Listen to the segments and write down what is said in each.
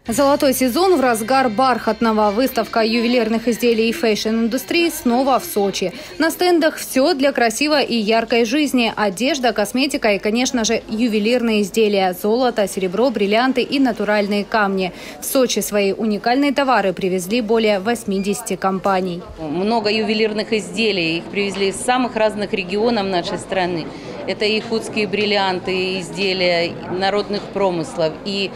Золотой сезон в разгар бархатного. Выставка ювелирных изделий и фэшн-индустрии снова в Сочи. На стендах все для красивой и яркой жизни. Одежда, косметика и, конечно же, ювелирные изделия. Золото, серебро, бриллианты и натуральные камни. В Сочи свои уникальные товары привезли более 80 компаний. Много ювелирных изделий. Их привезли из самых разных регионов нашей страны. Это и якутские бриллианты, и изделия народных промыслов, и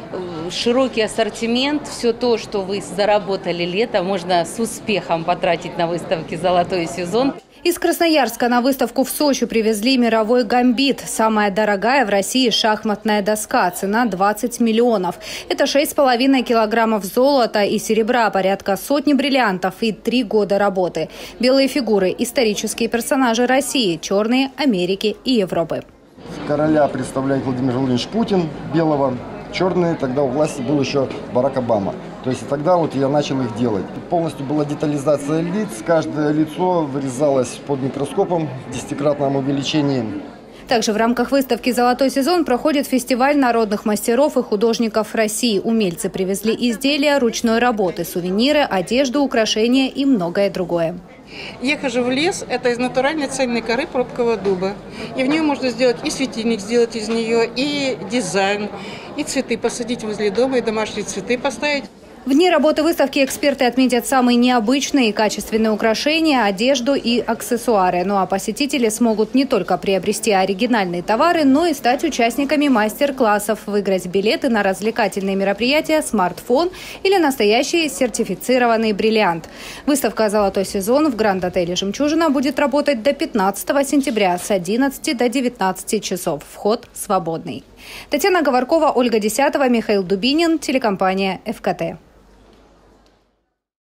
широкий ассортимент. Все то, что вы заработали летом, можно с успехом потратить на выставке «Золотой сезон». Из Красноярска на выставку в Сочи привезли мировой гамбит. Самая дорогая в России шахматная доска. Цена 20 миллионов. Это 6,5 килограммов золота и серебра, порядка сотни бриллиантов и 3 года работы. Белые фигуры – исторические персонажи России, черные – Америки и Европы. Короля представляет Владимир Владимирович Путин, белого. Черные тогда у власти был еще Барак Обама. То есть тогда вот я начал их делать. Полностью была детализация лиц. Каждое лицо вырезалось под микроскопом в 10-кратном увеличении. Также в рамках выставки «Золотой сезон» проходит фестиваль народных мастеров и художников России. Умельцы привезли изделия ручной работы, сувениры, одежду, украшения и многое другое. Я хожу в лес, это из натуральной цельной коры пробкового дуба. И в нее можно сделать и светильник, сделать из нее, и дизайн, и цветы посадить возле дома, и домашние цветы поставить. В дни работы выставки эксперты отметят самые необычные и качественные украшения, одежду и аксессуары. Ну а посетители смогут не только приобрести оригинальные товары, но и стать участниками мастер-классов, выиграть билеты на развлекательные мероприятия, смартфон или настоящий сертифицированный бриллиант. Выставка «Золотой сезон» в Гранд-отеле «Жемчужина» будет работать до 15 сентября с 11 до 19 часов. Вход свободный. Татьяна Говоркова, Ольга Десятова, Михаил Дубинин, телекомпания ФКТ.